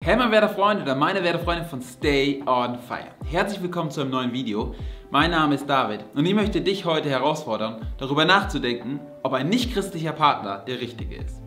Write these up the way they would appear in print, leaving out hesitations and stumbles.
Hey mein werter Freund oder meine werte Freundin von Stay on Fire. Herzlich willkommen zu einem neuen Video. Mein Name ist David und ich möchte dich heute herausfordern, darüber nachzudenken, ob ein nicht-christlicher Partner der richtige ist.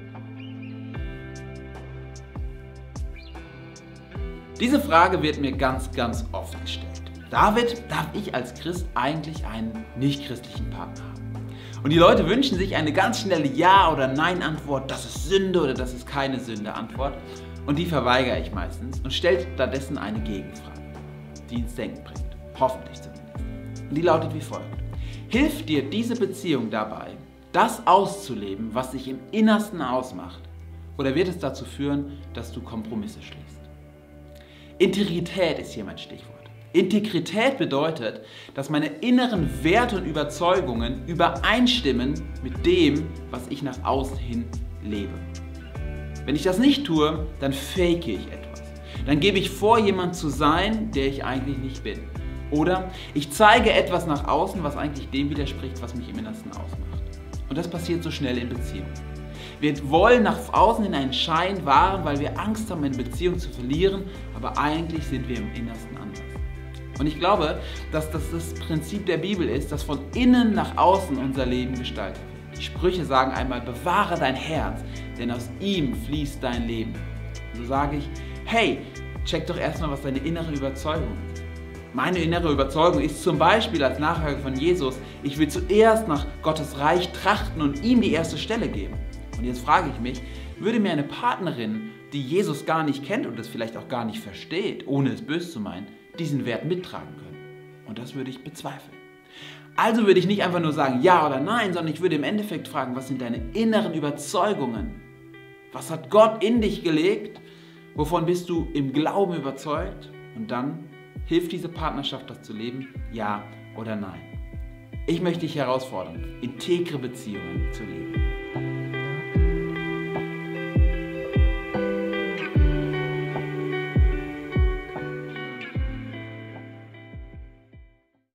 Diese Frage wird mir ganz oft gestellt. David, darf ich als Christ eigentlich einen nicht-christlichen Partner haben? Und die Leute wünschen sich eine ganz schnelle Ja- oder Nein-Antwort, das ist Sünde oder das ist keine Sünde-Antwort. Und die verweigere ich meistens und stelle stattdessen eine Gegenfrage, die ins Denken bringt. Hoffentlich zumindest. Und die lautet wie folgt. Hilft dir diese Beziehung dabei, das auszuleben, was dich im Innersten ausmacht? Oder wird es dazu führen, dass du Kompromisse schließt? Integrität ist hier mein Stichwort. Integrität bedeutet, dass meine inneren Werte und Überzeugungen übereinstimmen mit dem, was ich nach außen hin lebe. Wenn ich das nicht tue, dann fake ich etwas. Dann gebe ich vor, jemand zu sein, der ich eigentlich nicht bin. Oder ich zeige etwas nach außen, was eigentlich dem widerspricht, was mich im Innersten ausmacht. Und das passiert so schnell in Beziehungen. Wir wollen nach außen in einen Schein wahren, weil wir Angst haben, eine Beziehung zu verlieren, aber eigentlich sind wir im Innersten anders. Und ich glaube, dass das das Prinzip der Bibel ist, dass von innen nach außen unser Leben gestaltet wird. Die Sprüche sagen einmal, bewahre dein Herz, denn aus ihm fließt dein Leben. Und so sage ich, hey, check doch erstmal, was deine innere Überzeugung ist. Meine innere Überzeugung ist zum Beispiel als Nachfolger von Jesus, ich will zuerst nach Gottes Reich trachten und ihm die erste Stelle geben. Und jetzt frage ich mich, würde mir eine Partnerin, die Jesus gar nicht kennt und es vielleicht auch gar nicht versteht, ohne es böse zu meinen, diesen Wert mittragen können? Und das würde ich bezweifeln. Also würde ich nicht einfach nur sagen ja oder nein, sondern ich würde im Endeffekt fragen, was sind deine inneren Überzeugungen? Was hat Gott in dich gelegt? Wovon bist du im Glauben überzeugt? Und dann hilft diese Partnerschaft, das zu leben? Ja oder nein? Ich möchte dich herausfordern, integre Beziehungen zu leben.